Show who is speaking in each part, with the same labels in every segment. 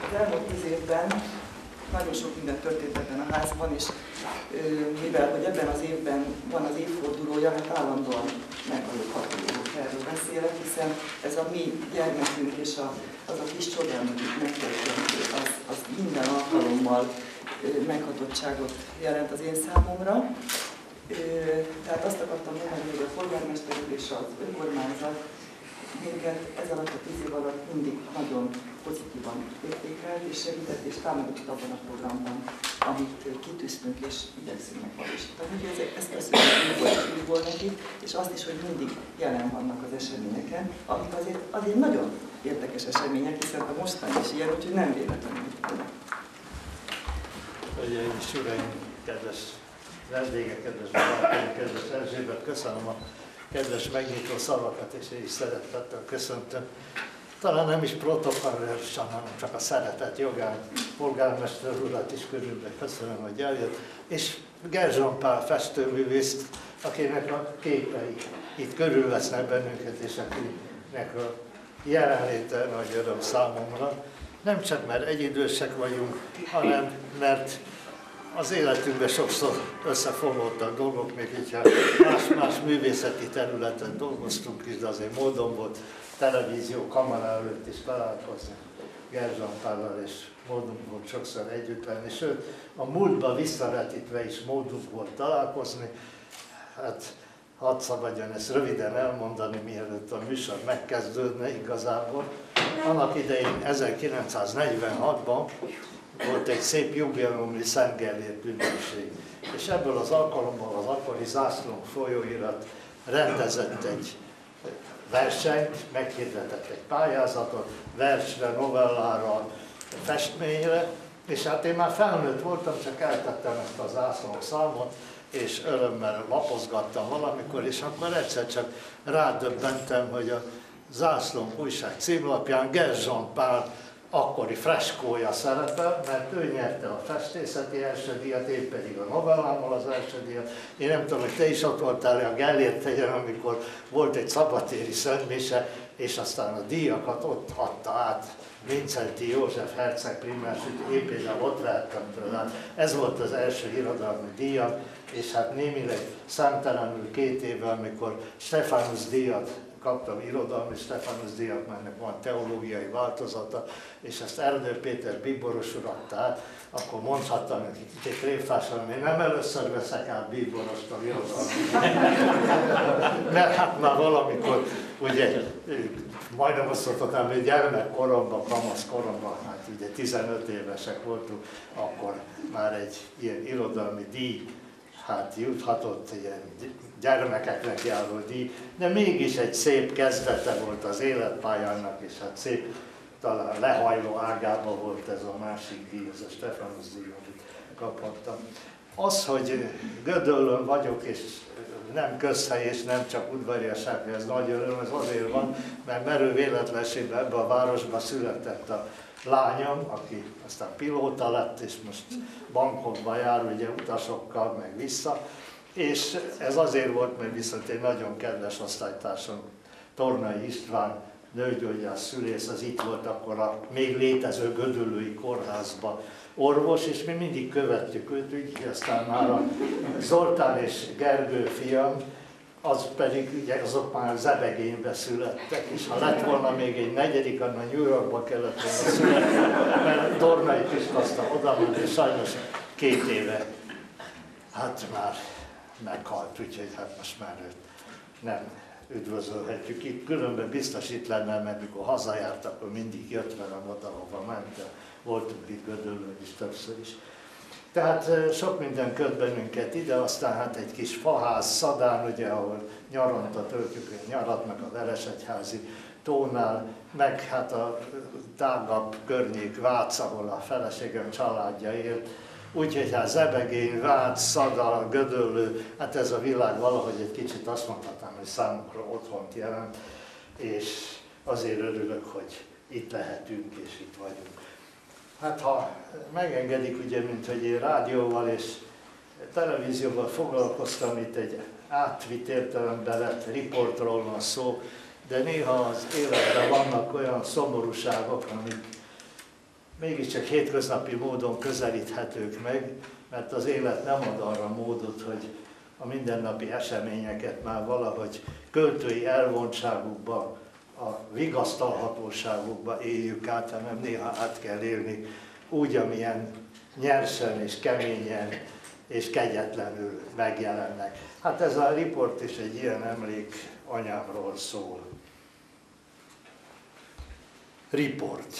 Speaker 1: Az elmúlt 10 évben nagyon sok minden történt ebben a házban, és mivel hogy ebben az évben van az évfordulója, hát állandóan meghallgatható, hogy erről beszélek, hiszen ez a mi gyermekünk és az a kis csoda, amit itt megtörtént, az minden alkalommal meghatottságot jelent az én számomra. Tehát azt akartam mondani, hogy a polgármester és az önkormányzat minket ez alatt a 10 év alatt mindig nagyon pozitívan értékelt és segített és támogatott abban a programban, amit kitűztünk és igyekszünk megvalósítani. Úgyhogy ezt köszönjük újból nekik, és azt is, hogy mindig jelen vannak az eseményeken, amik azért nagyon érdekes események, hiszen a mostani is ilyen, úgyhogy nem véletlenül itt vannak.
Speaker 2: Hölgyeim és uraim, kedves vendégek, kedves barátaim, kedves Erzsébet, köszönöm a kedves megnyitó szavakat, és én is szeretettel köszöntöm. Talán nem is protokollársan, hanem csak a szeretet jogán polgármester urat is körülbelül köszönöm, hogy eljött, és Gerzson Pál festőművészt, akinek a képei itt körülvesznek bennünket, és akinek a jelenléte nagy öröm számomra. Nem csak mert egyidősek vagyunk, hanem mert az életünkben sokszor összefonódtak dolgok, még hogyha más művészeti területen dolgoztunk is, de azért módon volt televízió kamera előtt is találkozni Gerzson Pállal, és módunk volt sokszor együtt lenni, sőt a múltba visszavetítve is módunk volt találkozni. Hát hadd szabadjon ezt röviden elmondani, mielőtt a műsor megkezdődne igazából. Annak idején 1946-ban volt egy szép jubileumi Szent Gellért ünnepség, és ebből az alkalommal az akkori Zászlónk folyóirat rendezett egy versenyt, meghirdetett egy pályázatot, versre, novellára, festményre, és hát én már felnőtt voltam, csak eltettem ezt a Zászlónk számot, és örömmel lapozgattam valamikor, és akkor egyszer csak rádöbbentem, hogy a Zászlónk újság címlapján Gerzson Pál akkori freskója szerepel, mert ő nyerte a festészeti első díjat, én pedig a novellámmal az első díjat. Én nem tudom, hogy te is ott voltál a Gellért hegyen, amikor volt egy szabadtéri szentmise, és aztán a díjakat ott adta át Vincenti József herceg primás, úgyhogy én például ott vehettem tőle. Ez volt az első irodalmi díjam, és hát némileg számtalanul 2 évvel, amikor Stephanus díjat kaptam, irodalmi Stephanus díjat, mert van teológiai változata, és ezt Erdő Péter bíboros úr adta át, akkor mondhattam, hogy kicsit tréfásan, én nem először veszek át bíborostól irodalmi. Mert hát már valamikor, ugye, majdnem azt mondhatnám, hogy gyermekkoromban, kamaszkoromban, hát ugye 15 évesek voltunk, akkor már egy ilyen irodalmi díj, hát juthatott ilyen gyermekeknek járó díj, de mégis egy szép kezdete volt az életpályának, és hát szép, talán lehajló ágában volt ez a másik díj, ez a Stephanus díj, amit kaphattam. Az, hogy Gödöllőn vagyok, és nem közhely, és nem csak udvariasság, ez nagy öröm, ez azért van, mert merő véletlenségben ebben a városban született a lányom, aki aztán pilóta lett, és most bankokban jár, ugye utasokkal, meg vissza. És ez azért volt, mert viszont egy nagyon kedves osztálytársam, Tornai István, nőgyógyász szülész, az itt volt akkor a még létező Gödöllői kórházban orvos, és mi mindig követtük őt, úgy, aztán már a Zoltán és Gergő fiam, az pedig, ugye azok már Zebegénybe születtek, és ha lett volna még egy negyedik, annak New Yorkba kellett volna születni, mert Tornai Piskozta oda ment, és sajnos 2 éve, hát már meghalt, úgyhogy hát most már őt nem üdvözölhetjük itt. Különben biztos itt lenne, mert mikor hazajárt, akkor mindig jött velem oda, hova ment, voltunk itt Gödöllőn is többször is. Tehát sok minden köt bennünket ide, aztán hát egy kis faház Szadán, ugye, ahol nyaranta töltjük a nyarat, meg a Veresegyházi tónál, meg hát a tágabb környék Vác, ahol a feleségem családja élt. Úgyhogy hát Zebegény, Vác, Szada, Gödöllő, hát ez a világ valahogy egy kicsit azt mondhatnám, hogy számukra otthont jelent, és azért örülök, hogy itt lehetünk és itt vagyunk. Hát ha megengedik, ugye, mint hogy én rádióval és televízióval foglalkoztam, itt egy átvitt értelemben lett riportról van szó, de néha az életben vannak olyan szomorúságok, amik mégiscsak hétköznapi módon közelíthetők meg, mert az élet nem ad arra módot, hogy a mindennapi eseményeket már valahogy költői elvontságukba, a vigasztalhatóságukba éljük át, hanem néha át kell élni úgy, amilyen nyersen és keményen és kegyetlenül megjelennek. Hát ez a riport is egy ilyen emlék anyámról szól. Riport.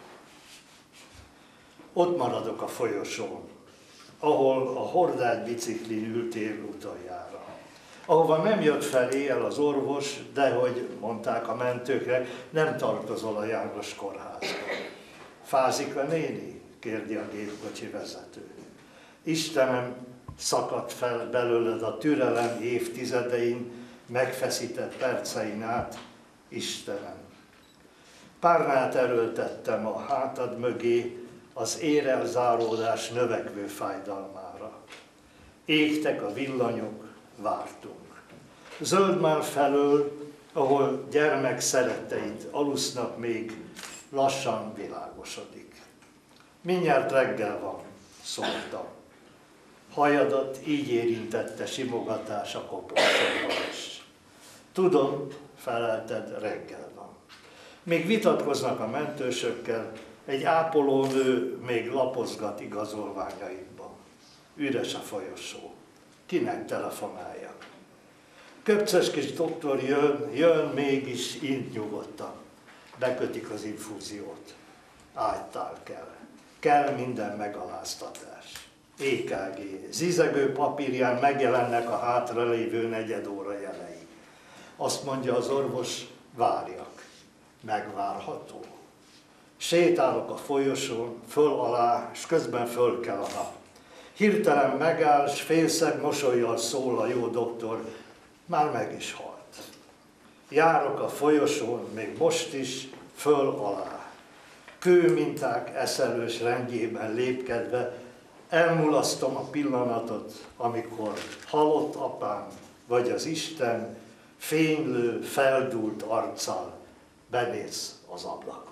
Speaker 2: Ott maradok a folyosón, ahol a hordágy biciklin ültél utoljára. Ahova nem jött fel éjjel az orvos, de hogy mondták a mentőkre, nem tartozol a János kórházba. Fázik a néni? Kérdi a gépkocsi vezető. Istenem, szakadt fel belőled a türelem évtizedein, megfeszített percein át, Istenem. Párnát erőltettem a hátad mögé, az érelzáródás növekvő fájdalmára. Égtek a villanyok, vártunk. Zöld már felől, ahol gyermek szeretteid alusznak még, lassan világosodik. Mindjárt reggel van, szóltam. Hajadat így érintette simogatás a koporsóval is. Tudom, felelted, reggel van. Még vitatkoznak a mentősökkel, egy ápolónő még lapozgat igazolványaidban. Üres a folyosó. Kinek telefonáljak? Köpces kis doktor jön, mégis int nyugodtan. Bekötik az infúziót. Ágytál kell minden megaláztatás. EKG, zizegő papírján megjelennek a hátralévő negyed óra jelei. Azt mondja az orvos, várjak. Megvárható. Sétálok a folyosón, föl alá, és közben föl kell a nap. Hirtelen megáll, s félszeg mosollyal szól a jó doktor, már meg is halt. Járok a folyosón, még most is, föl alá. Kőminták eszelős rendjében lépkedve, elmulasztom a pillanatot, amikor halott apám, vagy az Isten fénylő, feldúlt arccal benéz az ablakon.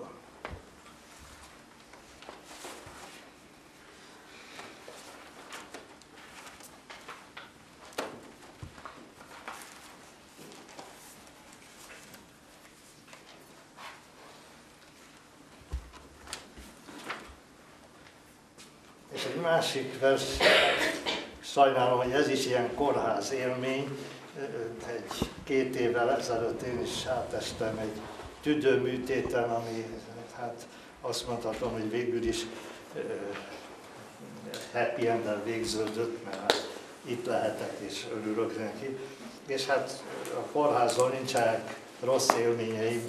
Speaker 2: És egy másik vers, sajnálom, hogy ez is ilyen kórház élmény. Egy-két évvel ezelőtt én is átestem egy tüdőműtéten, ami hát azt mondhatom, hogy végül is happy end-el végződött, mert hát itt lehetek és örülök neki. És hát a kórházban nincsenek rossz élményeim,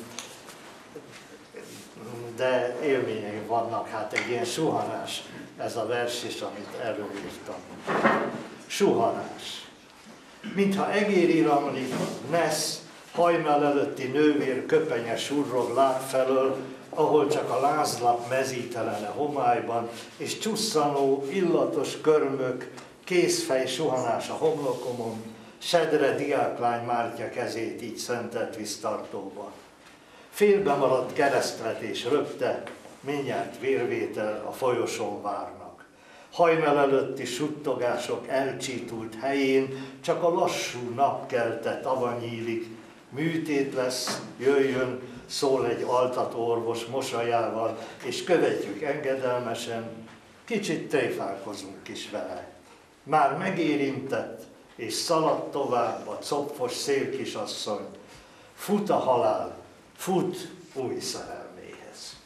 Speaker 2: de élményeim vannak, hát egy ilyen suhanás, ez a vers is, amit előírtam. Suhanás. Mintha egériramlik, nesz, hajnal előtti nővér köpenye surrog láb felől, ahol csak a lázlap mezítelene homályban, és csusszanó, illatos körmök, kézfej suhanás a homlokomon, sedre diáklány mártja kezét így szentelt víztartóba. Félbe maradt keresztvetés röpte, mindjárt vérvétel a folyosón várnak. Hajnal előtti suttogások elcsítult helyén csak a lassú napkelte tava nyílik. Műtét lesz, jöjjön, szól egy altató orvos mosolyával, és követjük engedelmesen, kicsit tréfálkozunk is vele. Már megérintett, és szaladt tovább a copfos szélkisasszony. Fut a halál, fut új szerelméhez.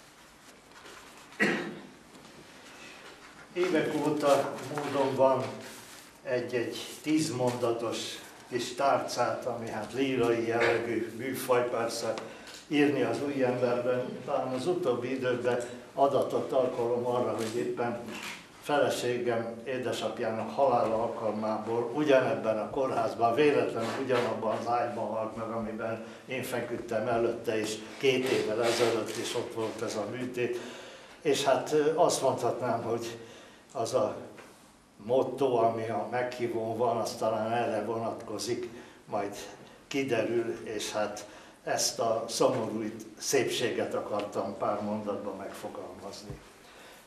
Speaker 2: Évek óta módon van egy 10 mondatos kis tárcát, ami hát lírai jellegű műfaj, persze írni az új emberben. Talán az utóbbi időben adatot alkalom arra, hogy éppen feleségem édesapjának halála alkalmából ugyanebben a kórházban, véletlenül ugyanabban az ágyban halt meg, amiben én feküdtem előtte, és 2 évvel ezelőtt is ott volt ez a műtét. És hát azt mondhatnám, hogy az a motto, ami a meghívón van, az talán erre vonatkozik, majd kiderül, és hát ezt a szomorú szépséget akartam pár mondatban megfogalmazni.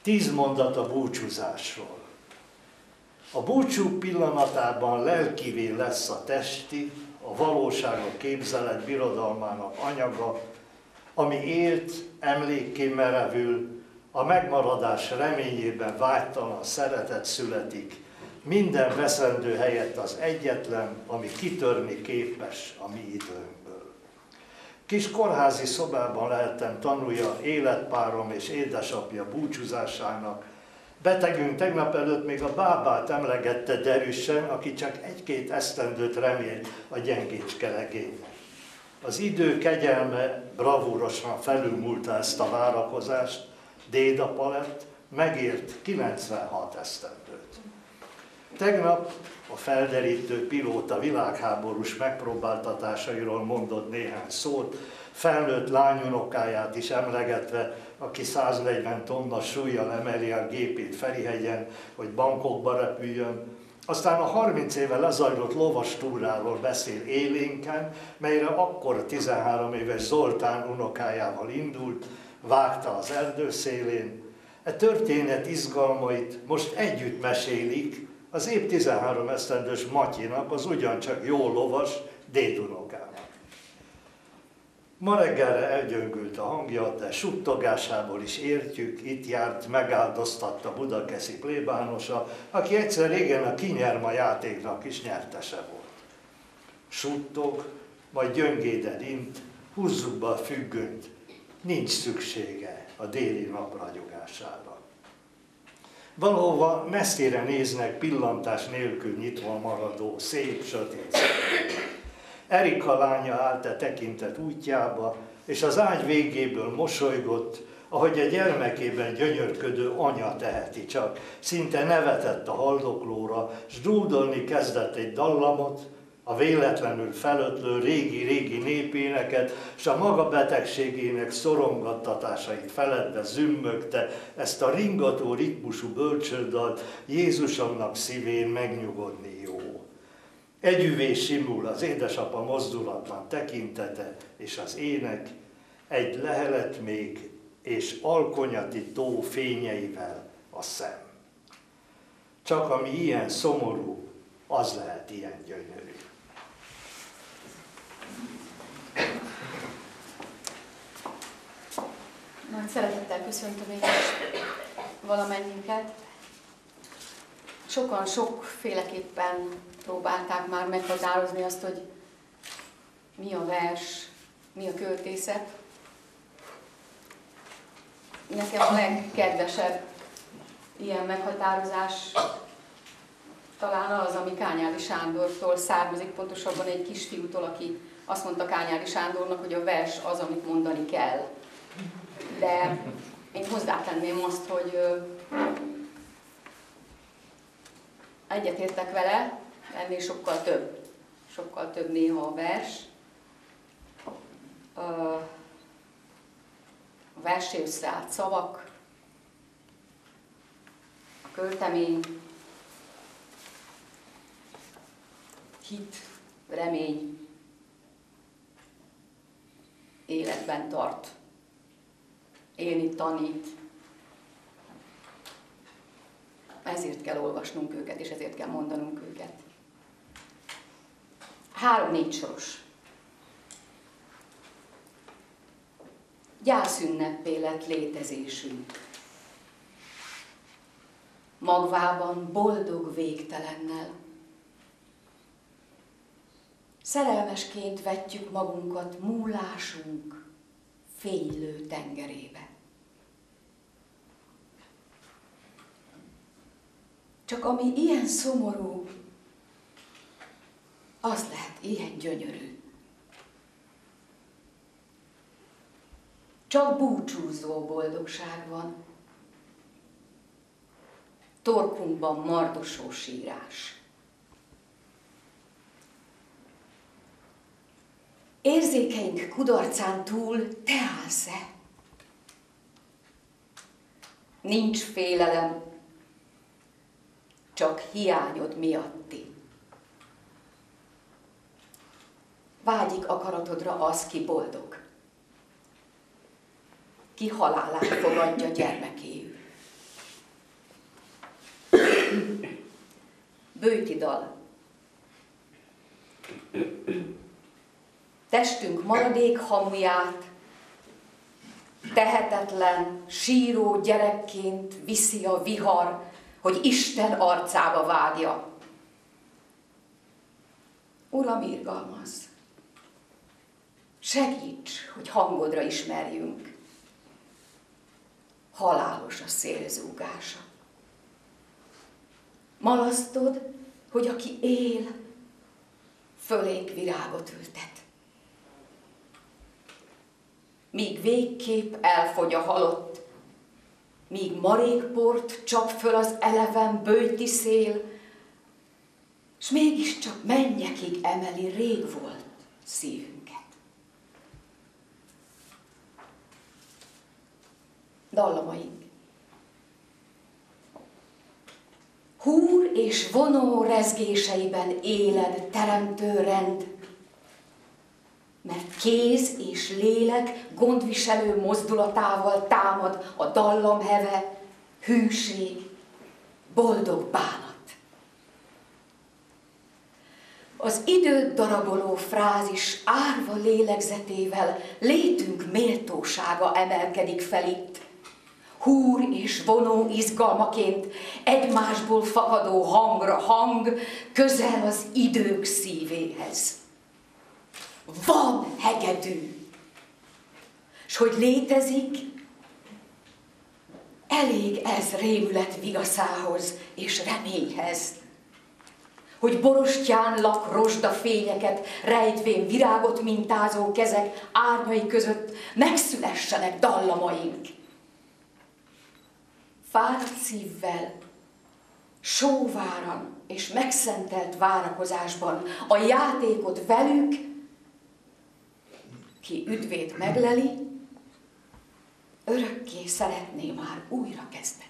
Speaker 2: 10 mondat a búcsúzásról. A búcsú pillanatában lelkivé lesz a testi, a valóság a képzelet birodalmának anyaga, ami élt, emlékké merevül, a megmaradás reményében vágytalan szeretet születik, minden veszendő helyett az egyetlen, ami kitörni képes a mi időnkből. Kis kórházi szobában lehettem tanulja életpárom és édesapja búcsúzásának. Betegünk tegnap előtt még a bábát emlegette derűsen, aki csak 1-2 esztendőt remélt a gyengécske legénynek. Az idő kegyelme bravúrosan felülmúlta ezt a várakozást, dédapa lett, megért 96 esztendőt. Tegnap a felderítő pilóta világháborús megpróbáltatásairól mondott néhány szót, felnőtt lányunokáját is emlegetve, aki 140 tonna súllyal emeli a gépét Ferihegyen, hogy Bangkokba repüljön. Aztán a 30 éve lezajlott lovastúráról beszél élénken, melyre akkor 13 éves Zoltán unokájával indult, vágta az erdő szélén. E történet izgalmait most együtt mesélik az épp 13 esztendős Matyinak, az ugyancsak jó lovas dédunokának. Ma reggelre elgyöngült a hangja, de suttogásából is értjük, itt járt, megáldoztatta budakeszi plébánosa, aki egyszer régen a Kinyerma játéknak is nyertese volt. Suttog, majd gyöngéden int, húzzuk be a függönyt, nincs szüksége a déli nap ragyogására. Valahova messzire néznek pillantás nélkül nyitva maradó, szép, sötét szemek. Erika lánya állt a tekintet útjába, és az ágy végéből mosolygott, ahogy a gyermekében gyönyörködő anya teheti csak. Szinte nevetett a haldoklóra, s dúdolni kezdett egy dallamot, a véletlenül felötlő régi-régi népéneket, s a maga betegségének szorongattatásait feledve zümmögte ezt a ringató ritmusú bölcsődalt, Jézusomnak szívén megnyugodni jó. Együvé simul az édesapa mozdulatlan tekintete, és az ének egy lehelet még, és alkonyati tó fényeivel a szem. Csak ami ilyen szomorú, az lehet ilyen gyönyörű.
Speaker 3: Nagy szeretettel köszöntöm én is valamennyiünket. Sokan sokféleképpen próbálták már meghatározni azt, hogy mi a vers, mi a költészet. Nekem a legkedvesebb ilyen meghatározás talán az, ami Kányádi Sándortól származik, pontosabban egy kisfiútól, aki azt mondta Kányádi Sándornak, hogy a vers az, amit mondani kell. De én hozzátenném azt, hogy egyetértek vele, ennél sokkal több néha a vers. A versé összeállt szavak, a költemény, hit, remény életben tart, élni tanít. Ezért kell olvasnunk őket, és ezért kell mondanunk őket. 3-4 soros. Gyászünneppé lett létezésünk. Magvában boldog végtelennel. Szerelmesként vetjük magunkat múlásunk fénylő tengerébe. Csak ami ilyen szomorú, az lehet ilyen gyönyörű. Csak búcsúzó boldogság van. Torkunkban mardosó sírás. Érzékeink kudarcán túl te állsz-e? Nincs félelem, csak hiányod miatti. Vágyik akaratodra az, ki boldog, ki halálát fogadja gyermekéül. Bőti dal. Testünk maradék hamuját tehetetlen, síró gyerekként viszi a vihar, hogy Isten arcába vágja. Uram, irgalmazz! Segíts, hogy hangodra ismerjünk. Halálos a szélzúgása. Malasztod, hogy aki él, fölénk virágot ültet. Míg végképp elfogy a halott, míg marékport csap föl az eleven bőti szél, s mégiscsak mennyekig emeli rég volt szívünket. Dallamaink. Húr és vonó rezgéseiben éled teremtő rend, mert kéz és lélek gondviselő mozdulatával támad a dallamheve, hűség, boldog bánat. Az időt daraboló frázis árva lélegzetével létünk méltósága emelkedik fel itt. Húr és vonó izgalmaként egymásból fakadó hangra hang, közel az idők szívéhez. Van hegedű, s hogy létezik, elég ez rémület vigaszához és reményhez, hogy borostyán lak rozsdafényeket rejtvén virágot mintázó kezek árnyai között megszülessenek dallamaink. Fáradt szívvel, sóváran és megszentelt várakozásban a játékot velük, ki üdvét megleli, örökké szeretné már újra kezdeni.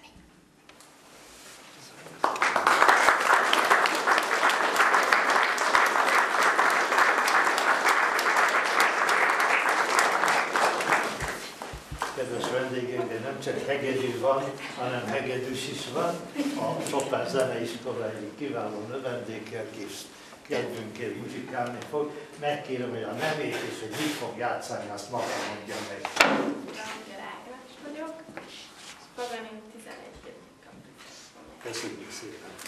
Speaker 2: Kedves vendégeinkben nem csak hegedű van, hanem hegedűs is van. A Chopin Zeneiskola egyik kiváló növendékkel kis kedvünkért muzsikálni fog. Megkérem, hogy a nevét és hogy mit fog játszani, azt maga mondja meg.
Speaker 4: Magyar Ágnes vagyok, és Paganin 11.
Speaker 2: Köszönjük szépen!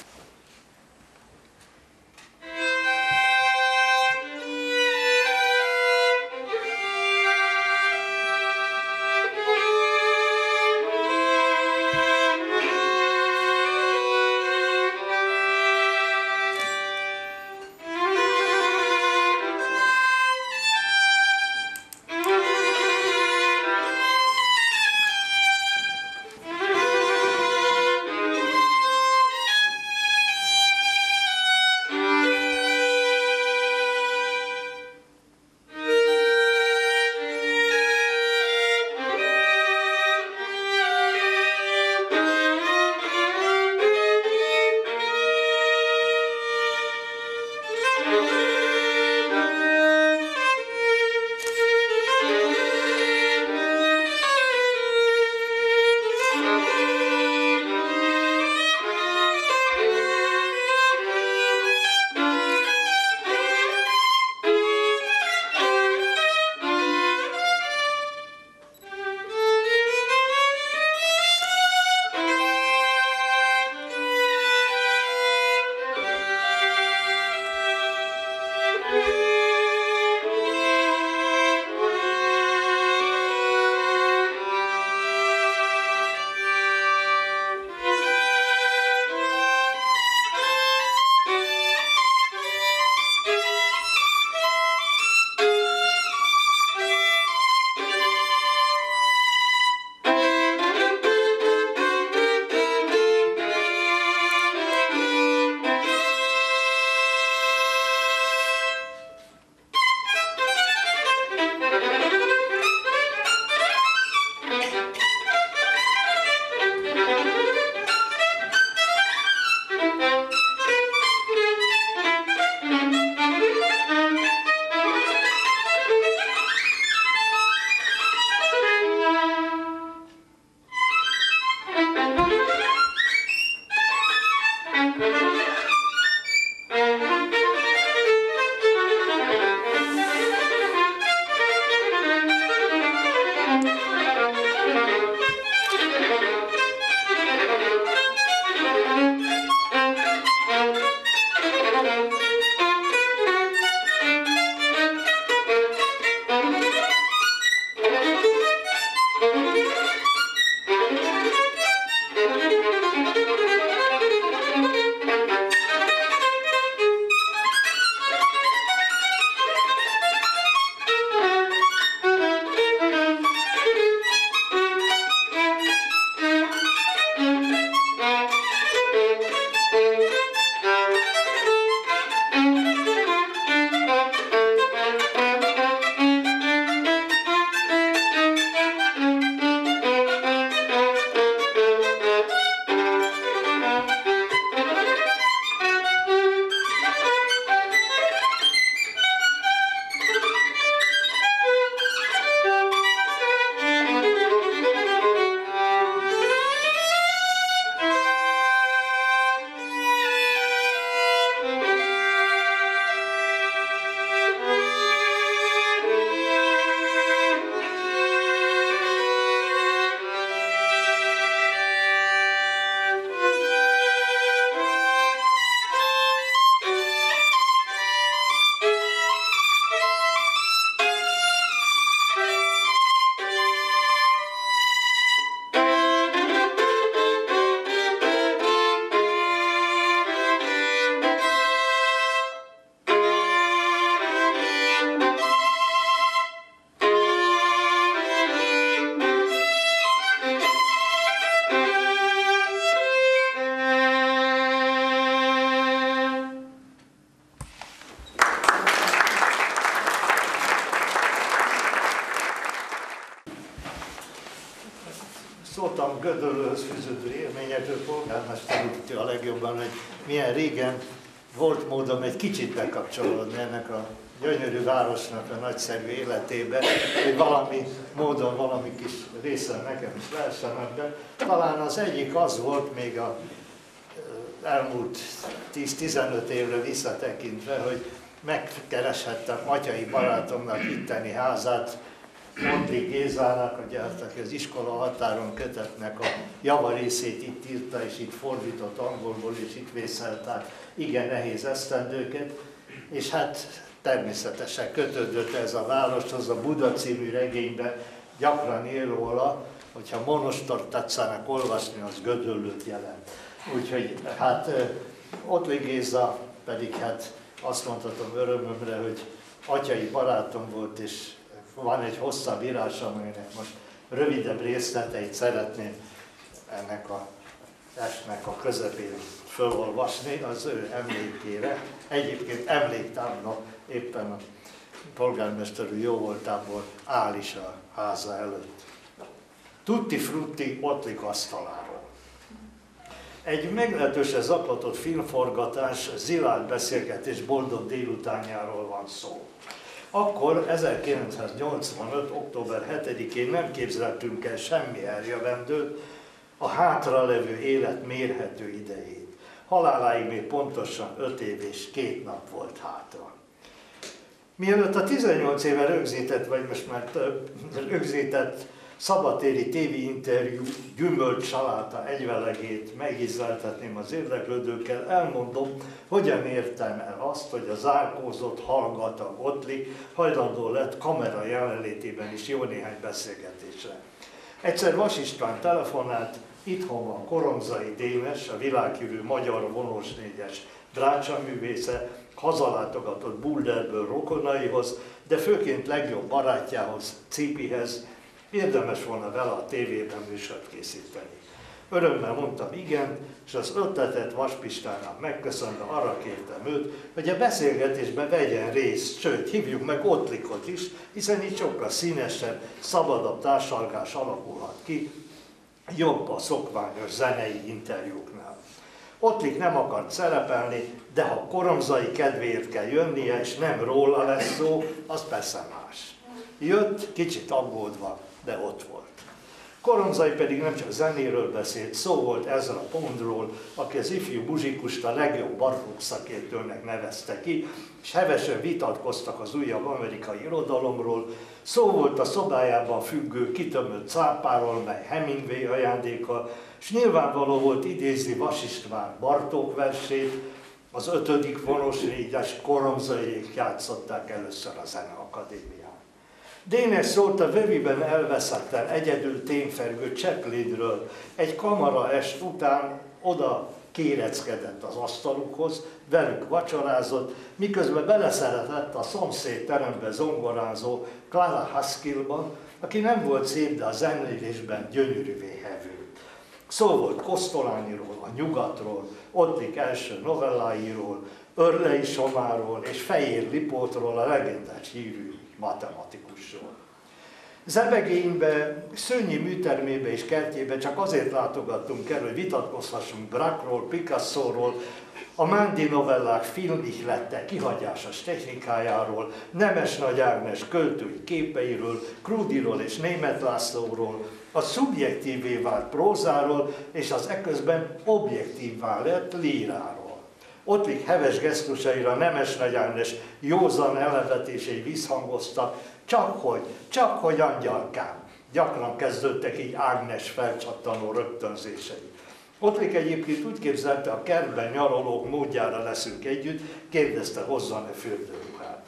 Speaker 2: hallottam Gödöllőhöz fűződő élményekről, polgármester úr a legjobban, hogy milyen régen volt módom egy kicsit bekapcsolódni ennek a gyönyörű városnak a nagyszerű életébe, hogy valami módon, valami kis részen nekem is lehessen ebben. Talán az egyik az volt még az elmúlt 10-15 évre visszatekintve, hogy megkereshettem atyai barátomnak itteni házát, Montli Gézának, ugye, aki az iskola határon kötetnek a javarészét itt írta, és itt fordított angolból, és itt vészelt át igen nehéz esztendőket, és hát természetesen kötődött ez a városhoz, a Buda című regényben gyakran ír róla, hogyha Monostor tetszenek olvasni, az Gödöllőt jelent. Úgyhogy hát Ottli Géza pedig hát azt mondhatom örömömre, hogy atyai barátom volt, és van egy hosszabb írás, amelynek most rövidebb részleteit szeretném ennek a testnek a közepén felolvasni az ő emlékére. Egyébként emléktábla éppen a polgármester úr jó voltából áll is a háza előtt. Tutti frutti Ottlik asztaláról. Egy meglehetősen zaklatott filmforgatás, zilárd beszélgetés boldog délutánjáról van szó. Akkor 1985. október 7-én nem képzeltünk el semmi eljövendőt, a hátralevő élet mérhető idejét. Haláláig még pontosan 5 év és 2 nap volt hátra. Mielőtt a 18 éve rögzített, vagy most már rögzített szabadtéri tévéinterjú gyümölcsaláta egyvelegét megízleltetném az érdeklődőkkel, elmondom, hogyan értem el azt, hogy a zárkózott, hallgatag Ottlik hajlandó lett kamera jelenlétében is jó néhány beszélgetésre. Egyszer Vas István telefonált, itthon van Korongzai Dénes, a világhírű magyar vonós négyes drácsaművésze, hazalátogatott Bulderből rokonaihoz, de főként legjobb barátjához, Cipihez, érdemes volna vele a tévében műsort készíteni. Örömmel mondtam igen, és az ötletet Vas Pistának megköszönve arra kértem őt, hogy a beszélgetésben vegyen részt, sőt, hívjuk meg Ottlikot is, hiszen így sokkal színesebb, szabadabb társalgás alakulhat ki, jobb a szokványos zenei interjúknál. Ottlik nem akart szerepelni, de ha Korongzai kedvéért kell jönnie, és nem róla lesz szó, az persze más. Jött, kicsit aggódva, de ott volt. Korongzai pedig nem csak zenéről beszélt, szó volt Ezra Poundról, aki az ifjú muzsikust a legjobb barokk szakértőnek nevezte ki, és hevesen vitatkoztak az újabb amerikai irodalomról. Szó volt a szobájában függő, kitömött cápáról, mely Hemingway ajándéka, és nyilvánvaló volt idézni Vas István Bartók versét, az 5. vonós négyes Korongzaiék játszották először a Zeneakadémián. Dénes szólt a Vöviben elveszettel egyedül tényfergő Chaplinről. Egy kamara est után oda kéreckedett az asztalukhoz, velük vacsorázott, miközben beleszeretett a szomszéd terembe zongorázó Clara Haskellban, aki nem volt szép, de a zenélésben gyönyörűvé hevő. Szó volt Kosztolányiról, a Nyugatról, Ottlik első novelláiról, Örlei Somáról és Fejér Lipótról, a legendás hírű matematikusról. Zebegénybe, Szőnyi műtermébe és kertjébe csak azért látogattunk el, hogy vitatkozhassunk Braqueról, Picasso-ról, a Mándi novellák filmihlette kihagyásos technikájáról, Nemes Nagy Ágnes költői képeiről, Krúdiról és Németh Lászlóról, a szubjektívvé vált prózáról és az eközben objektívvá lett líráról. Ottlik heves gesztusaira Nemes Nagy Ágnes józan elnevetései visszhangoztak, csak hogy angyalkám. Gyakran kezdődtek így Ágnes felcsattanó rögtönzései. Ottlik egyébként úgy képzelte, a kertben nyaralók módjára leszünk együtt, kérdezte, hozzon-e fürdőruhát.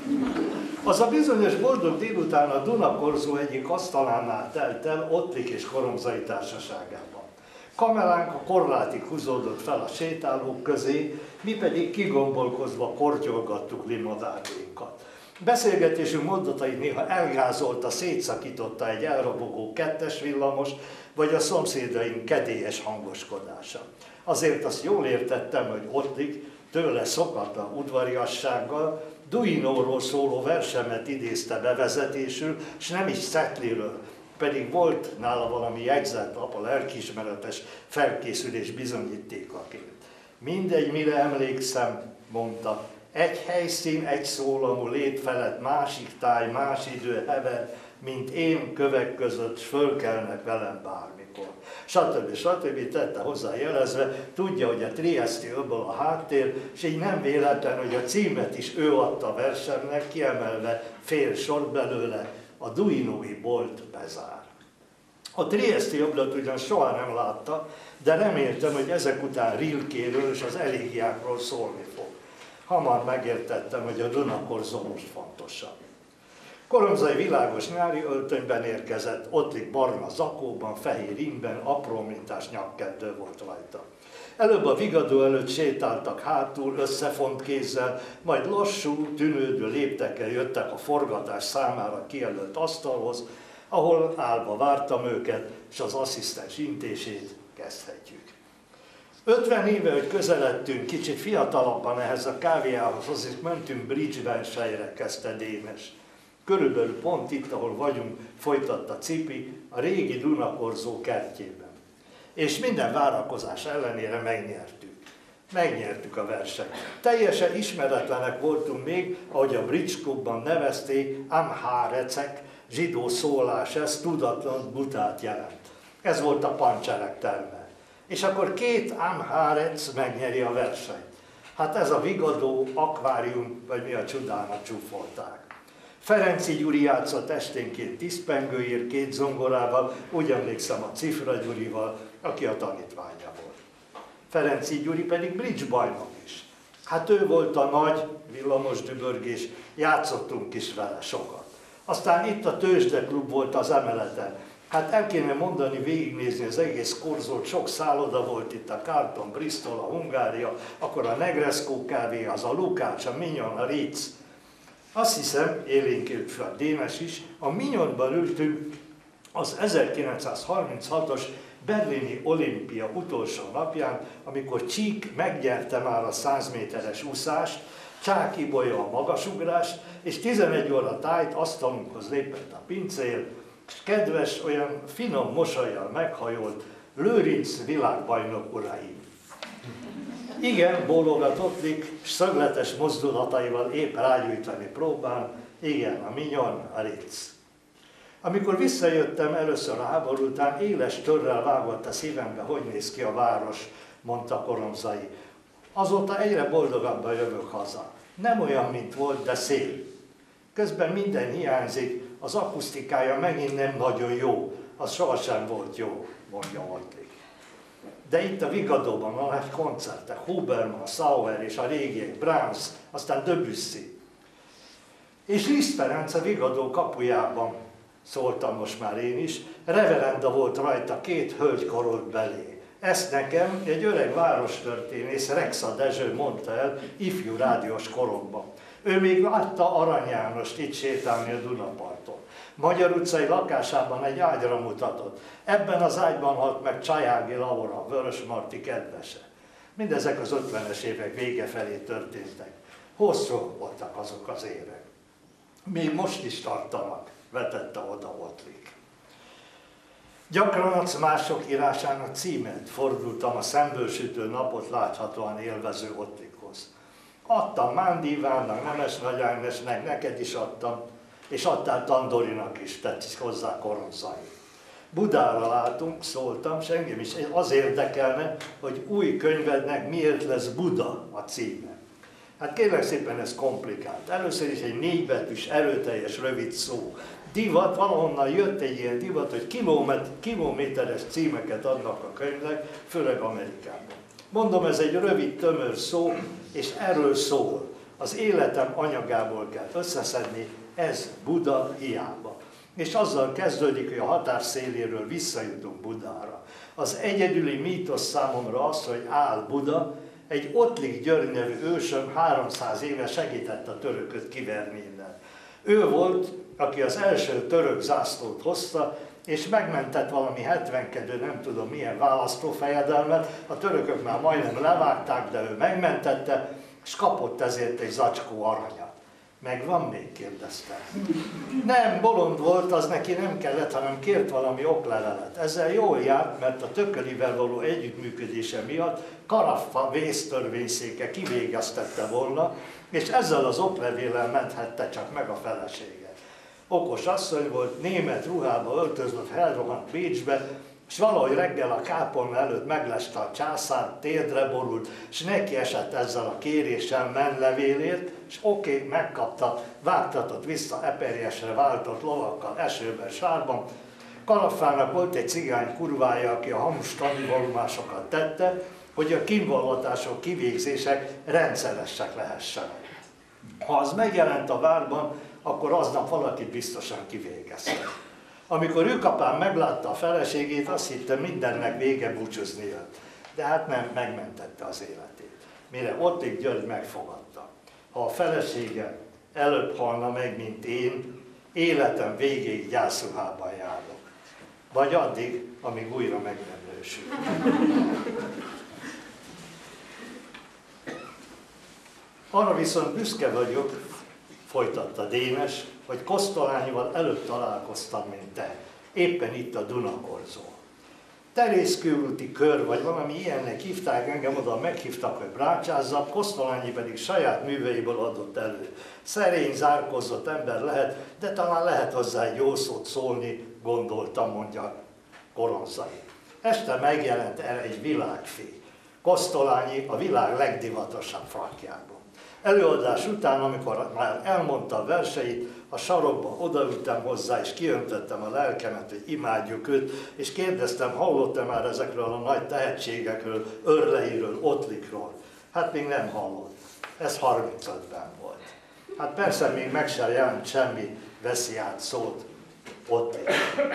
Speaker 2: Az a bizonyos boldog délután a Dunakorzó egyik asztalánál telt el Ottlik és Korongzai társaságában. Kameránk a korlátig húzódott fel a sétálók közé, mi pedig kigombolkozva kortyolgattuk limonádénkat. Beszélgetésünk mondatait néha elgázolta, szétszakította egy elrobogó 2-es villamos, vagy a szomszédaink kedélyes hangoskodása. Azért azt jól értettem, hogy Ottlik tőle szokatlan udvariassággal Duinóról szóló versemet idézte bevezetésül, és nem is Szetliről, pedig volt nála valami jegyzetlap a lelkiismeretes felkészülés bizonyítékaként. Mindegy, mire emlékszem, mondta, egy helyszín, egy szólamú lét felett másik táj, más idő hever, mint én kövek között, s fölkelnek velem bármikor. Stb. Tette hozzá jelezve, tudja, hogy a Trieszti öbből a háttér, és így nem véletlen, hogy a címet is ő adta a versennek, kiemelve fél sort belőle, a Duinói bolt bezár. A Trieszti öblöt ugyan soha nem látta, de reméltem, hogy ezek után Rilkéről és az elégiákról szólni fog. Hamar megértettem, hogy a Dunakorzó most fontosabb. Koromzai világos nyári öltönyben érkezett, Ottlik barna zakóban, fehér ingben, apró mintás nyakkeddő volt rajta. Előbb a vigadó előtt sétáltak hátul, összefont kézzel, majd lassú, tűnődő léptekkel jöttek a forgatás számára kijelölt asztalhoz, ahol állva vártam őket, és az asszisztens intését kezdhetjük. 50 éve, hogy közeledtünk, kicsit fiatalabban ehhez a kávéhához, azért mentünk bridge versenyre, kezdte Dénes. Körülbelül pont itt, ahol vagyunk, folytatta Cipi, a régi Dunakorzó kertjében. És minden várakozás ellenére megnyertük. Megnyertük a versenyt. Teljesen ismeretlenek voltunk még, ahogy a Bridge Clubban nevezték, amhárecek, zsidó szólás, ez tudatlan butát jelent. Ez volt a pancserek terme. És akkor 2 amhárec megnyeri a versenyt. Hát ez a vigadó, akvárium, vagy mi a csodának csúfolták. Ferenci Gyuri játszott esténként 10 pengőért, 2 zongorával, úgy emlékszem a Cifra Gyurival, aki a tanítványa volt. Ferenci Gyuri pedig bridge bajnok is. Hát ő volt a nagy villamos dübörgés, játszottunk is vele sokat. Aztán itt a Tőzsdeklub volt az emeleten. Hát el kéne mondani, végignézni az egész korzót, sok szálloda volt itt, a Carlton, Bristol, a Hungária, akkor a Negresco kávé, az a Lukács, a Mignon, a Ritz. Azt hiszem, élénkült fel Dénes is, a Mignonban ültünk az 1936-os berlini olimpia utolsó napján, amikor Csík megnyerte már a 100 méteres úszást, Csák Ibolya a magasugrást, és 11 óra tájt asztalunkhoz lépett a pincér, és kedves, olyan finom mosollyal meghajolt Lőrinc világbajnok uraim. Igen, bólogat Ottlik, s szögletes mozdulataival épp rágyújtani próbál, igen, a Mignon, a Ritz. Amikor visszajöttem először a háború után, éles törrel vágott a szívembe, hogy néz ki a város, mondta Koromzai. Azóta egyre boldogabban jövök haza. Nem olyan, mint volt, de szép. Közben minden hiányzik, az akusztikája megint nem nagyon jó, az sohasem volt jó, mondja Ottlik. De itt a Vigadóban a nagy koncertek, Huberman, Sauer és a régiek, Brahms, aztán Debussy. És Liszt Ferenc a Vigadó kapujában, szóltam most már én is, reverenda volt rajta, 2 hölgy korolt belé. Ezt nekem egy öreg várostörténész, Rexa Dezső mondta el ifjú rádiós koromban. Ő még látta Arany Jánost itt sétálni a Dunaparton. Magyar utcai lakásában egy ágyra mutatott. Ebben az ágyban halt meg Csajági Laura, Vörösmarty kedvese. Mindezek az 50-es évek vége felé történtek. Hosszú voltak azok az évek. Még most is tartanak, vetette oda Ottlik. Gyakran adsz mások írásának címet, fordultam a szemből sütő napot láthatóan élvező Ottlikhoz. Adtam Mándi Ivánnak, Nemes Nagy Ágnesnek, neked is adtam, és adtál Tandorinak is, tett hozzá Koromzai. Budára látunk, szóltam, és engem is az érdekelne, hogy új könyvednek miért lesz Buda a címe. Hát kérlek szépen, ez komplikált. Először is egy 4 betűs, erőteljes, rövid szó. Divat, valahonnan jött egy ilyen divat, hogy kilométeres címeket adnak a könyvnek, főleg Amerikában. Mondom, ez egy rövid, tömör szó, és erről szól. Az életem anyagából kell összeszedni, ez Buda hiába. És azzal kezdődik, hogy a határ széléről visszajutunk Budára. Az egyedüli mítosz számomra az, hogy áll Buda, egy Ottlik György nevű ősöm 300 éve segített a törököt kiverni innen. Ő volt, aki az első török zászlót hozta, és megmentett valami 70-kedő, nem tudom milyen választófejedelmet, a törökök már majdnem levágták, de ő megmentette, és kapott ezért egy zacskó aranyat. Megvan még? Kérdeztem. Nem, bolond volt, az neki nem kellett, hanem kért valami oklevelet. Ezzel jól járt, mert a Tökölivel való együttműködése miatt Karaffa vésztörvényszéke kivégeztette volna, és ezzel az oklevéllel menthette csak meg a felesége. Okos asszony volt, német ruhába öltözött, elrohant Bécsbe, és valahogy reggel a kápolna előtt megleste a császár, térdre borult, és neki esett ezzel a kéréssel menlevélért, és oké, megkapta, vágtatott vissza eperjesre váltott lovakkal esőben, sárban. Karaffának volt egy cigány kurvája, aki a hamus tanulvallomásokat tette, hogy a kínvallatások, kivégzések rendszeresek lehessenek. Ha az megjelent a várban, akkor aznap valakit biztosan kivégeztek. Amikor őkapám meglátta a feleségét, azt hitte, mindennek vége, búcsúzni jött. De hát nem, megmentette az életét. Mire Ottlik György megfogadta. Ha a felesége előbb halna meg, mint én, életem végéig gyászruhában járok. Vagy addig, amíg újra meg nem nősül. Arra viszont büszke vagyok, folytatta Dénes, hogy Kosztolányival előbb találkoztam, mint te. Éppen itt a Dunakorzó. Terészkőúti kör, vagy valami ilyennek hívták, engem oda meghívtak, hogy brácsázzak, Kosztolányi pedig saját műveiből adott elő. Szerény, zárkózott ember lehet, de talán lehet hozzá egy jó szót szólni, gondoltam, mondja Koronzai. Este megjelent el egy világfi. Kosztolányi a világ legdivatosabb frakjában. Előadás után, amikor már elmondta a verseit, a sarokba odaültem hozzá, és kiöntöttem a lelkemet, hogy imádjuk őt, és kérdeztem, hallott-e már ezekről a nagy tehetségekről, Örleiről, Ottlikról? Hát még nem hallott. Ez 35-ben volt. Hát persze még meg sem jelent semmi, veszi át szót Ottlik.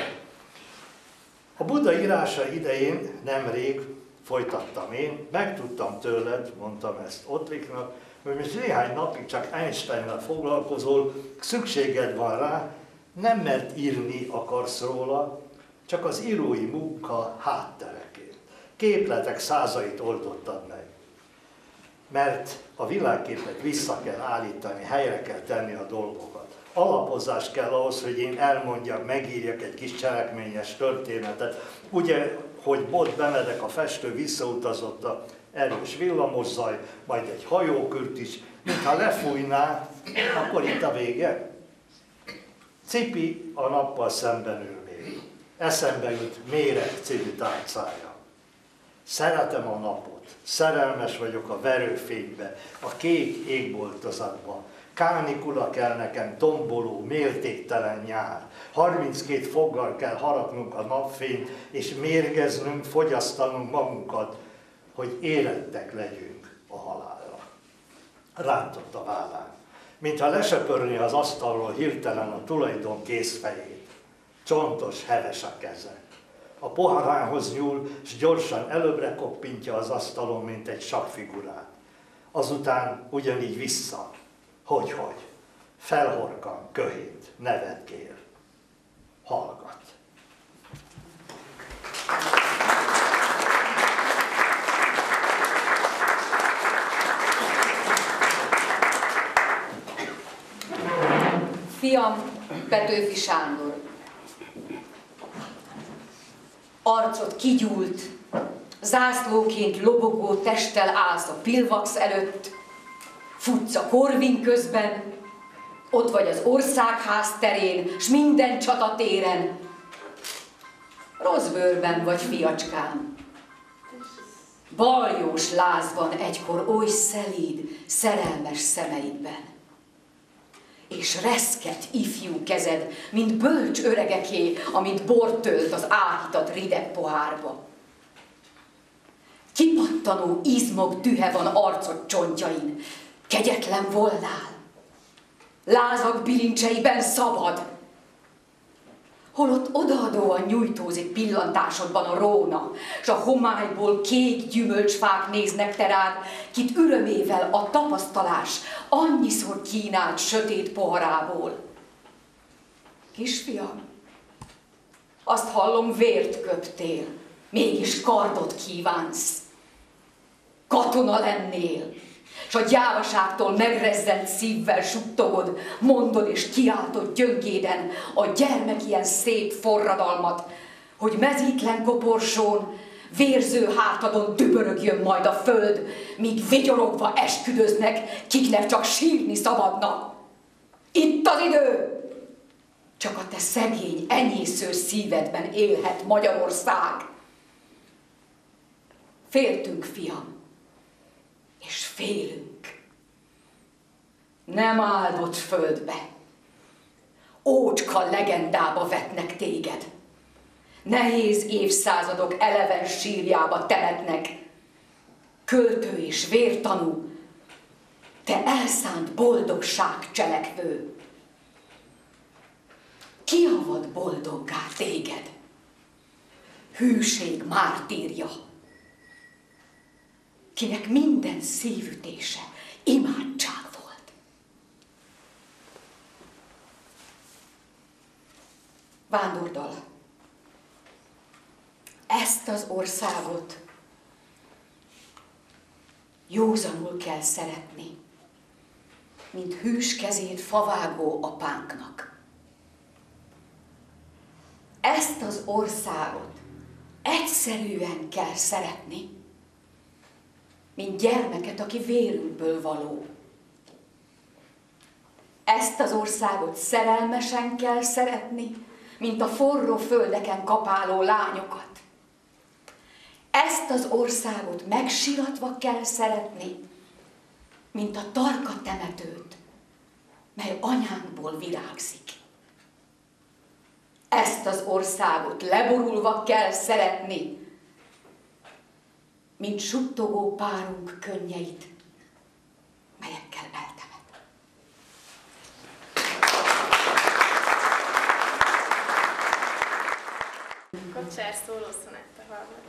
Speaker 2: A Buda írása idején nemrég, folytattam én, megtudtam tőled, mondtam ezt Ottliknak, hogy most néhány napig csak Einsteinnel foglalkozol, szükséged van rá, nem mert írni akarsz róla, csak az írói munka háttereként. Képletek százait oldottad meg. Mert a világképet vissza kell állítani, helyre kell tenni a dolgokat. Alapozás kell ahhoz, hogy én elmondjak, megírjak egy kis cselekményes történetet. Ugye, hogy Bot Benedek, a festő visszautazott a erős villamoszaj, majd egy hajókört is, mintha lefújná, akkor itt a vége. Cipi a nappal szemben ül még. Eszembe jut Méreg című tárcája. Szeretem a napot, szerelmes vagyok a verőfénybe, a kék égboltozatba. Kánikula kell nekem, tomboló, mértéktelen nyár. 32 foggal kell harapnunk a napfényt, és mérgeznünk, fogyasztanunk magunkat, hogy érettek legyünk a halálra. Rántott a vállán, mintha lesöpörni az asztalról hirtelen a tulajdon kézfejét. Csontos, heves a keze. A poharához nyúl, és gyorsan előbbre koppintja az asztalon, mint egy sakkfigurát. Azután ugyanígy vissza. Hogy? Felhorkan, köhít, nevetgél. Hallgat.
Speaker 3: Fiam, Petőfi Sándor. Arcod kigyúlt, zászlóként lobogó testtel állsz a pillvax előtt, futsz a Korvin közben, ott vagy az Országház terén, s minden csatatéren. Rossz bőrben vagy, fiacskám. Baljós láz van egykor oly szelíd, szerelmes szemeidben. És reszket ifjú kezed, mint bölcs öregeké, amint bort tölt az áhítat rideg pohárba. Kipattanó izmok dühe van arcod csontjain, kegyetlen volnál. Lázak bilincseiben szabad. Holott odaadóan nyújtózik pillantásodban a róna, s a homályból kék gyümölcsfák néznek te rád, kit örömével a tapasztalás annyiszor kínált sötét poharából. Kisfiam, azt hallom, vért köptél, mégis kardot kívánsz. Katona lennél,
Speaker 5: s a gyávaságtól megrezzent szívvel suttogod, mondod és kiáltod gyöngéden a gyermek ilyen szép forradalmat, hogy mezítlen koporsón, vérző hátadon dübörögjön majd a föld, míg vigyorogva esküdöznek, kiknek csak sírni szabadna. Itt az idő! Csak a te szegény, enyésző szívedben élhet Magyarország. Féltünk, fiam, és félünk. Nem áldott földbe, ócska legendába vetnek téged. Nehéz évszázadok eleven sírjába temetnek. Költő és vértanú, te elszánt boldogság cselekvő. Ki avat boldoggá téged? Hűség mártírja, kinek minden szívütése imádság volt. Vándordal, ezt az országot józanul kell szeretni, mint hűs kezét favágó apánknak. Ezt az országot egyszerűen kell szeretni, mint gyermeket, aki vérünkből való. Ezt az országot szerelmesen kell szeretni, mint a forró földeken kapáló lányokat. Ezt az országot megsiratva kell szeretni, mint a tarka temetőt, mely anyánkból virágzik. Ezt az országot leborulva kell szeretni, mint suttogó párunk könnyeit, melyekkel eltemet.
Speaker 4: Kocsár szólószonetta hallgat.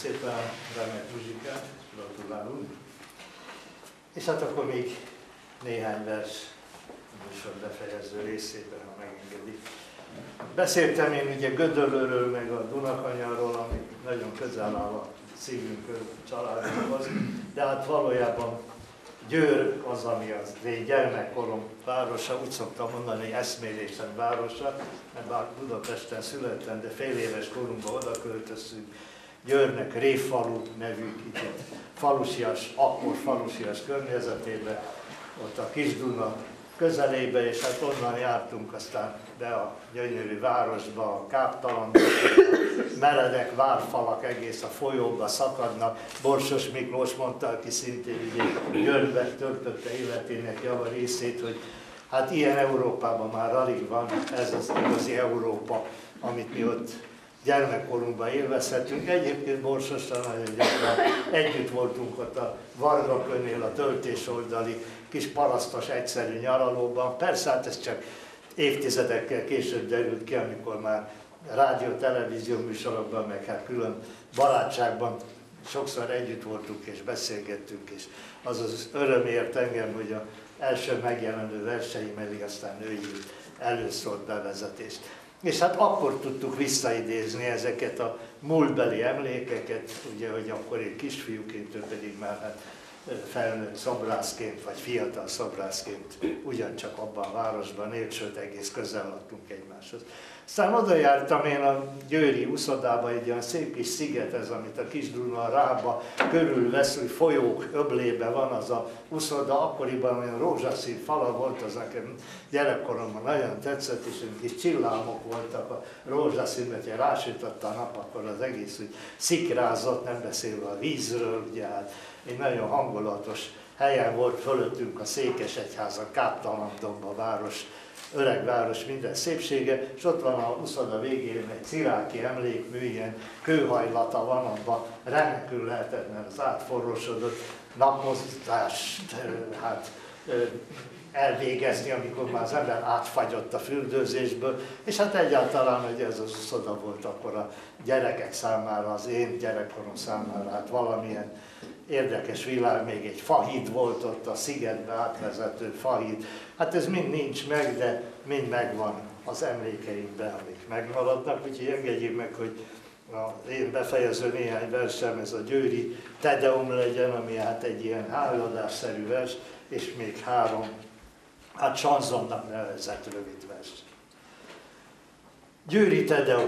Speaker 2: szépen a remek muzsikát, gratulálunk. És hát akkor még néhány vers a műsor befejező részében, ha megengedik. Beszéltem én ugye Gödöllőről, meg a Dunakanyarról, ami nagyon közel áll a szívünkhöz, családunkhoz, de hát valójában Győr az, ami az én gyermekkorom városa, úgy szoktam mondani, eszmélésem városa, mert bár Budapesten születtem, de fél éves korunkban oda költöztünk. Győrnek Révfalu nevű kicsit falusias, akkor falusias környezetében, ott a Kis-Duna közelébe, és hát onnan jártunk aztán be a gyönyörű városba, a káptalanba, meredek várfalak egész a folyóba szakadnak. Borsos Miklós mondta, aki szintén Győrbe töltötte életének java részét, hogy hát ilyen Európában már alig van, ez az igazi Európa, amit mi ott gyermekkorunkban élvezhetünk. Egyébként Borsosra nagyon gyakran együtt voltunk ott a Vargakönnél, a töltés oldali kis parasztos egyszerű nyaralóban. Persze, hát ez csak évtizedekkel később derült ki, amikor már rádió-televízió műsorokban, meg hát külön barátságban sokszor együtt voltunk és beszélgettünk, és az öröm ért engem, hogy az első megjelenő verseim elég aztán ő írt előszólt bevezetést. És hát akkor tudtuk visszaidézni ezeket a múltbeli emlékeket, ugye, hogy akkor én kisfiúként, ő pedig már hát felnőtt szobrászként, vagy fiatal szobrászként ugyancsak abban a városban élt, sőt egész közel laktunk egymáshoz. Aztán oda jártam én a győri uszodába, egy olyan szép kis sziget ez, amit a Kis-Duna rába körülvesz, hogy folyók öblében van az a uszoda, akkoriban olyan rózsaszín fala volt, az nekem gyerekkoromban nagyon tetszett, és kis csillámok voltak a rózsaszínben, hogyha rásütötte a nap, akkor az egész úgy szikrázott, nem beszélve a vízről, ugye hát egy nagyon hangulatos helyen volt fölöttünk a Székesegyház, a káptalandomb, a város, öreg város minden szépsége, és ott van a uszoda végén egy ciráki emlékmű, ilyen kőhajlata van, abban remekül lehetett, mert az átforrósodott napmozgást elvégezni, amikor már az ember átfagyott a fürdőzésből, és hát egyáltalán, hogy ez az uszoda volt akkor a gyerekek számára, az én gyerekkorom számára, hát valamilyen érdekes világ, még egy fahíd volt ott a szigetbe átvezető fahíd. Hát ez mind nincs meg, de mind megvan az emlékeinkben, amik megmaradnak, úgyhogy engedjék meg, hogy én befejező néhány versem, ez a győri Tedeum legyen, ami hát egy ilyen háladásszerű vers, és még 3, hát chanzonnak nevezett rövid vers. Győri Tedeum.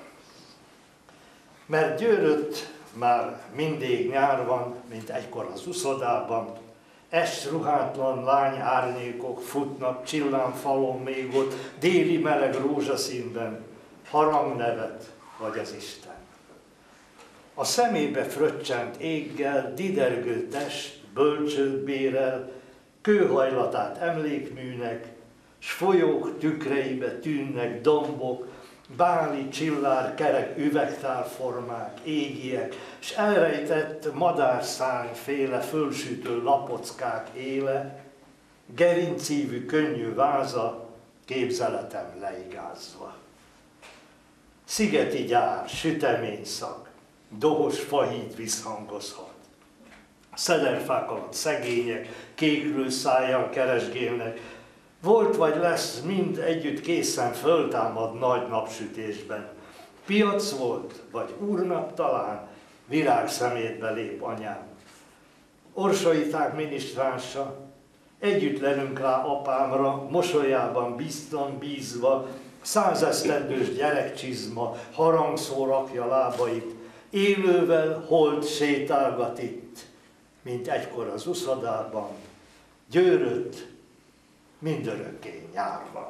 Speaker 2: Mert Győrött már mindig nyár van, mint egykor az uszodában, ruhátlan lány árnyékok futnak csillámfalon még ott, déli meleg rózsaszínben, harangnevet vagy az Isten. A szemébe fröccsent éggel, didergő test, bölcsőt bérel, kőhajlatát emlékműnek, s folyók tükreibe tűnnek dombok, báli, csillár, kerek, üvegtálformák, égiek, s elrejtett madárszárnyféle fölsütő lapockák éle, gerincívű könnyű váza, képzeletem leigázva. Szigeti gyár, süteményszag, dohos fahíd visszhangozhat. Szederfák alatt szegények, kéklő szájjal keresgélnek, volt vagy lesz, mind együtt készen föltámad nagy napsütésben. Piac volt, vagy úrnap talán, virág szemétbe lép anyám. Orsaiták minisztránsa, együtt lelünk rá apámra, mosolyában bizton bízva, 100 esztendős gyerekcsizma, harangszó rakja lábait, élővel holt sétálgat itt, mint egykor az uszodában, Győrött, mindörökké nyár van.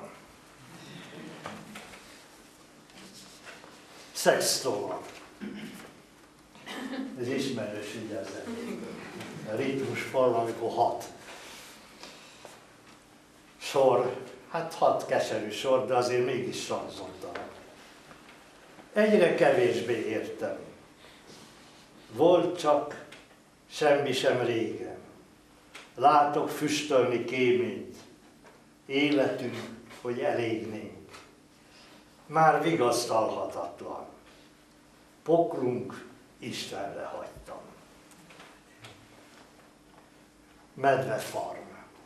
Speaker 2: Szextova. Ez ismerős ügyezet. A ritmus forma, amikor 6 sor, hát 6 keserű sor, de azért mégis sanzontalan. Egyre kevésbé értem. Volt csak, semmi sem régen. Látok füstölni kéményt. Életünk, hogy elégnénk. Már vigasztalhatatlan. Poklunk Istenre hagytam. Medvefarm.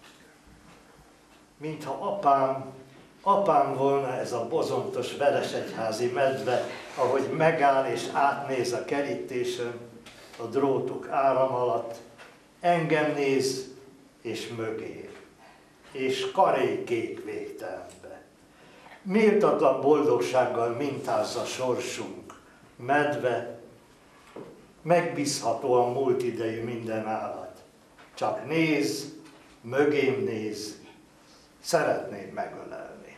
Speaker 2: Mintha apám volna ez a bozontos veresegyházi medve, ahogy megáll és átnéz a kerítésen, a drótok áram alatt, engem néz és mögé, és karékék végtelenbe. Méltatlan boldogsággal mintázza sorsunk, medve, megbízhatóan múlt idejű minden állat. Csak néz, mögém néz, szeretném megölelni.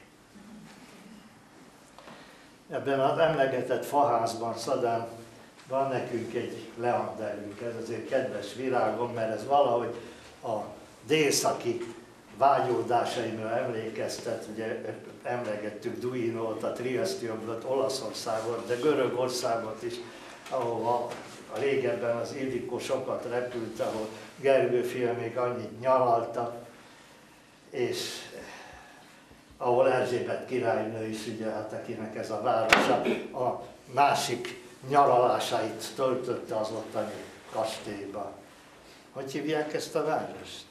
Speaker 2: Ebben az emlegetett faházban Szadán van nekünk egy leanderünk, ez azért kedves virágom, mert ez valahogy a délszaki vágyódásaimra emlékeztet, ugye emlegettük Duinót, a Triesztiumot, Olaszországot, de Görögországot is, ahova a régebben az Ildikó sokat repült, ahol Gergő fia még annyit nyaraltak, és ahol Erzsébet királynő is, ugye, hát akinek ez a városa, a másik nyaralásait töltötte az ottani kastélyba. Hogy hívják ezt a várost?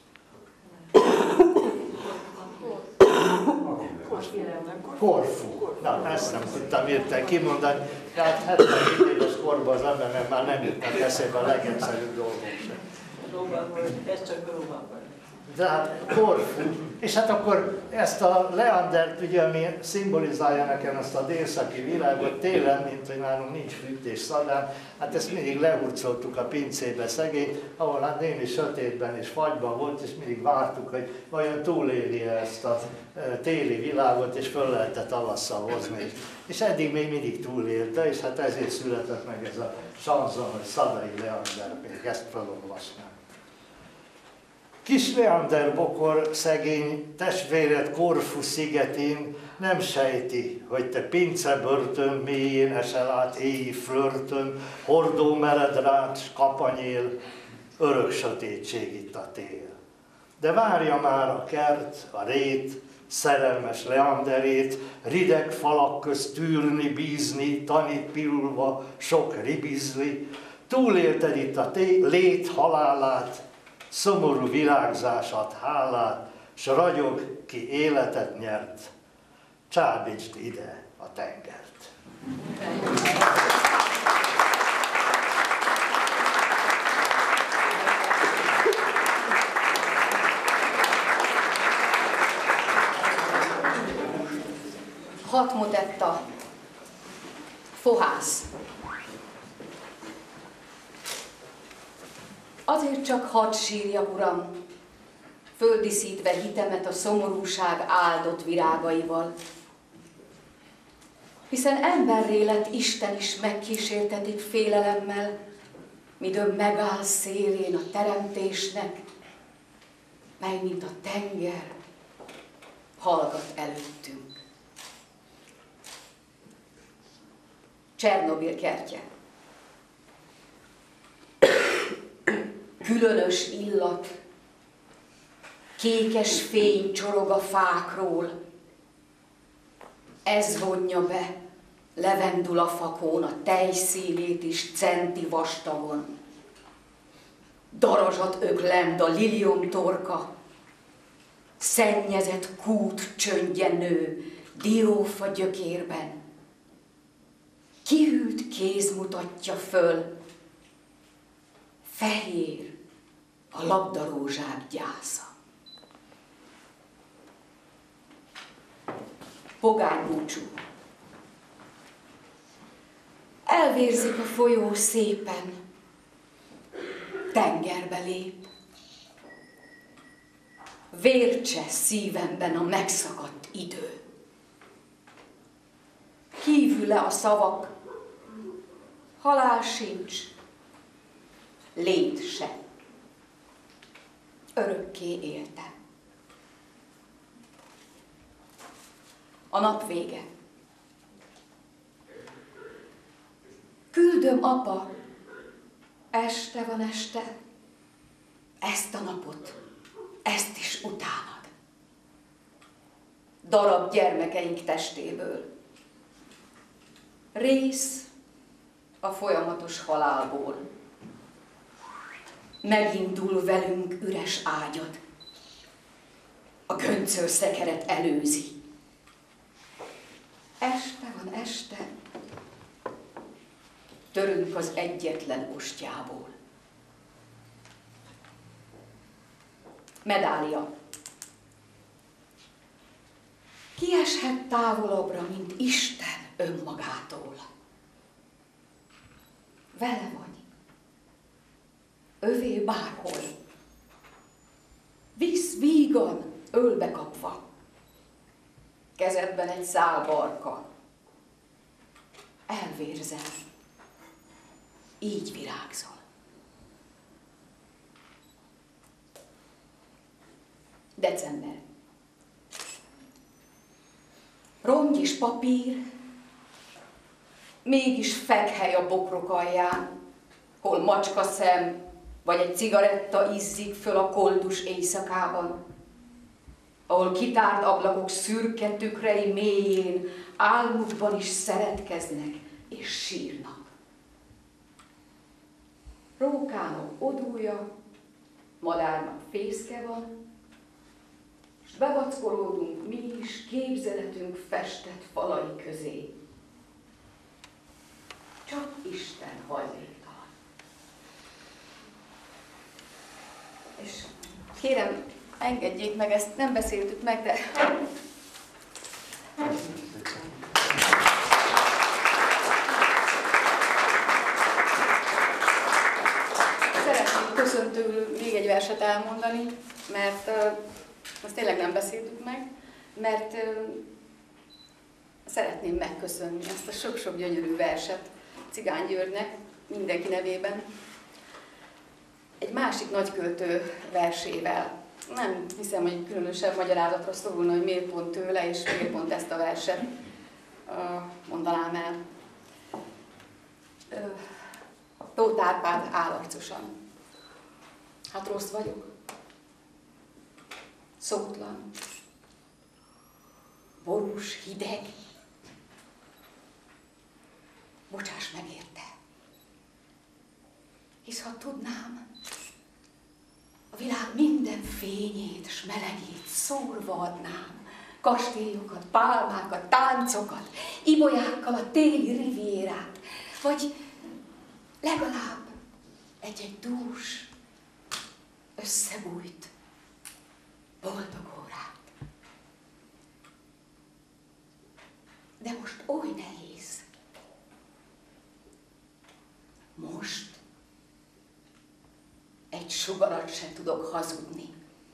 Speaker 2: Korfu. Na, ezt nem tudtam érten kimondani. Tehát 77 éves korban az embernek már nem jutnak eszébe a legegyszerűbb dolgok sem.
Speaker 1: Ez csak Rómában.
Speaker 2: De hát Korfu. És hát akkor ezt a leandert, ugye, ami szimbolizálja nekem ezt a délszaki világot, télen, mint hogy nálunk nincs fűtés Szadán, hát ezt mindig lehurcoltuk a pincébe szegény, ahol hát némi sötétben és fagyban volt, és mindig vártuk, hogy vajon túléli ezt a téli világot, és föl lehetett tavasszal hozni. És eddig még mindig túlélte, és hát ezért született meg ez a sanzon, hogy Szadai Leander, még ezt felolvasnám. Kis Leander bokor szegény testvéred Korfu szigetén nem sejti, hogy te pincebörtön mélyén esel át éji flörtön, hordó mered rád, s kapanyél, örök sötétség itt a tél. De várja már a kert, a rét, szerelmes Leanderét, rideg falak közt tűrni, bízni, tanít pirulva, sok ribizli, túlélted itt a lét halálát, szomorú virágzását, hálát, s ragyog, ki életet nyert, csábítsd ide a tengert.
Speaker 5: Hat motetta, fohász. Azért csak hadd sírjak, Uram, földíszítve hitemet a szomorúság áldott virágaival. Hiszen emberré lett Isten is megkísértetik félelemmel, midőn megáll szélén a teremtésnek, mely mint a tenger hallgat előttünk. Csernobil kertje. Különös illat, kékes fény csorog a fákról. Ez vonja be levendula fakón a tejszínét is centi vastagon. Darazsat öklend a lilium torka, szennyezett kút csöndje nő diófa gyökérben. Kihűlt kéz mutatja föl, fehér a labdarózsák gyásza. Pogány búcsú. Elvérzik a folyó szépen, tengerbe lép. Vércse szívemben a megszakadt idő. Kívül-e a szavak, halál sincs, lét se. Örökké éltem. A nap vége. Küldöm, apa, este van este, ezt a napot, ezt is utánad. Darab gyermekeink testéből. Rész, a folyamatos halálból. Megindul velünk üres ágyad, a göncöl szekeret előzi. Este van este, törünk az egyetlen ostjából. Medália. Ki eshet távolabbra, mint Isten önmagától? Vele vagy, övé bárhol. Visz vígan, ölbe kapva, kezedben egy szál barka. Elvérzel, így virágzol. December. Rongy és papír, mégis fekhely a bokrok alján, hol macska szem, vagy egy cigaretta izzik föl a koldus éjszakában, ahol kitárt ablakok szürke tükrei mélyén álmukban is szeretkeznek és sírnak. Rókának odúja, madárnak fészke van, s bevackolódunk mi is képzeletünk festett falai közé. Csak Isten hajléktalan. És kérem, engedjék meg, ezt nem beszéltük meg, de... Szeretnék köszöntőül még egy verset elmondani, mert azt tényleg nem beszéltük meg, mert szeretném megköszönni ezt a sok-sok gyönyörű verset Cigány Györgynek, mindenki nevében, egy másik nagyköltő versével. Nem hiszem, hogy különösebb magyarázatra szólna, hogy miért pont tőle, és miért pont ezt a verset mondanám el. Tóth Árpád állarcosan. Hát rossz vagyok. Szótlan. Borús, hideg. Bocsáss meg érte. Hisz ha tudnám, a világ minden fényét s melegét szórva adnám, kastélyokat, pálmákat, táncokat, ibolyákkal a téli rivierát, vagy legalább egy-egy dús, összebújt, boldog órát. De most oly nehéz. Most egy sugarat sem tudok hazudni,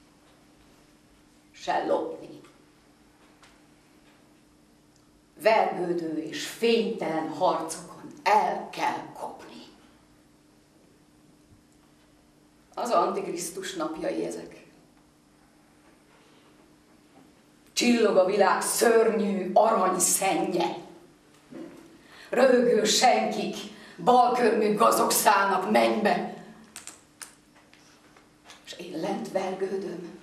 Speaker 5: se lopni. Vergődő és fénytelen harcokon el kell kopni. Az Antikrisztus napjai ezek. Csillog a világ szörnyű aranyszenje. Röhögő senkik, balkörmű gazok szállnak mennybe. És én lent vergődöm,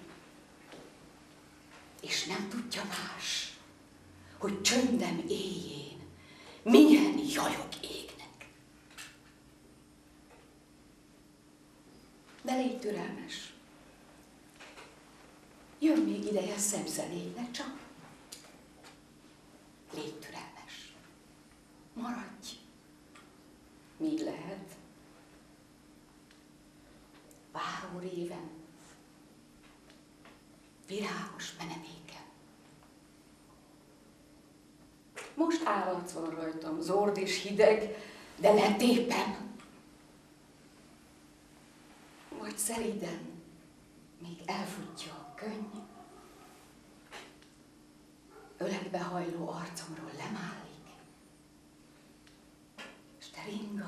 Speaker 5: és nem tudja más, hogy csöndem éjjén milyen jajok égnek. De légy türelmes. Jön még ideje szebb zenéknek, csak légy türelmes. Maradj, míg lehet. Váró réven, virágos menedéken. Most állarc van rajtam, zord és hideg, de letépem. Vagy szelíden, még elfutja a könny. Ölegbe hajló arcomról lemálik, és te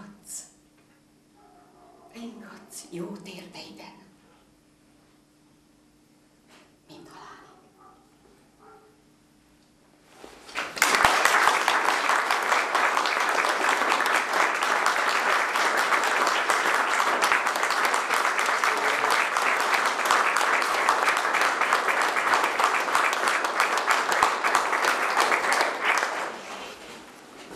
Speaker 5: ringatsz jó térdeiden, mint halálig.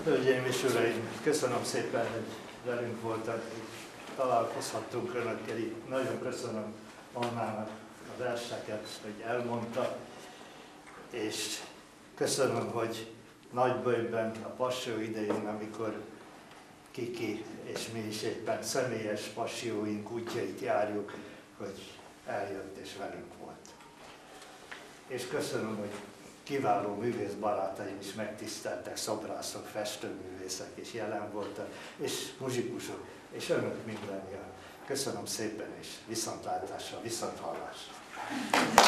Speaker 2: Hölgyeim és uraim, köszönöm szépen, hogy velünk voltak, találkozhattunk önökkel itt. Nagyon köszönöm Annának a verseket, hogy elmondta, és köszönöm, hogy Nagyböjtben a passió idején, amikor Kiki és mi is éppen személyes passióink útjait járjuk, hogy eljött és velünk volt. És köszönöm, hogy kiváló művész barátaim is megtiszteltek, szobrászok, festőművészek is jelen voltak, és muzsikusok, és önök mindannyian. Köszönöm szépen, és viszontlátásra, viszonthallásra.